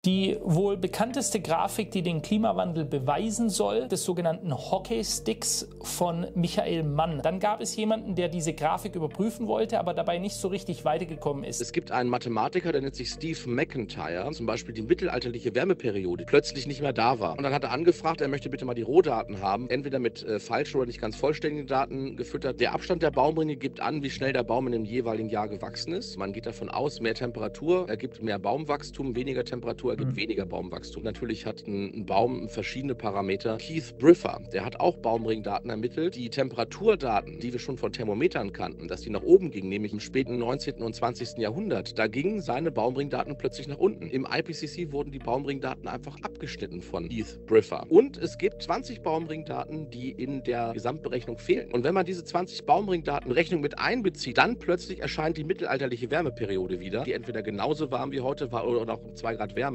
Die wohl bekannteste Grafik, die den Klimawandel beweisen soll, des sogenannten Hockeysticks von Michael Mann. Dann gab es jemanden, der diese Grafik überprüfen wollte, aber dabei nicht so richtig weitergekommen ist. Es gibt einen Mathematiker, der nennt sich Steve McIntyre, zum Beispiel die mittelalterliche Wärmeperiode, die plötzlich nicht mehr da war. Und dann hat er angefragt, er möchte bitte mal die Rohdaten haben, entweder mit falschen oder nicht ganz vollständigen Daten gefüttert. Der Abstand der Baumringe gibt an, wie schnell der Baum in dem jeweiligen Jahr gewachsen ist. Man geht davon aus, mehr Temperatur ergibt mehr Baumwachstum, weniger Temperatur ergibt weniger Baumwachstum. Natürlich hat ein Baum verschiedene Parameter. Keith Briffa, der hat auch Baumringdaten ermittelt. Die Temperaturdaten, die wir schon von Thermometern kannten, dass die nach oben gingen, nämlich im späten 19. und 20. Jahrhundert, da gingen seine Baumringdaten plötzlich nach unten. Im IPCC wurden die Baumringdaten einfach abgeschnitten von Keith Briffa. Und es gibt 20 Baumringdaten, die in der Gesamtberechnung fehlen. Und wenn man diese 20 Baumringdaten Rechnung mit einbezieht, dann plötzlich erscheint die mittelalterliche Wärmeperiode wieder, die entweder genauso warm wie heute war oder noch 2 Grad wärmer.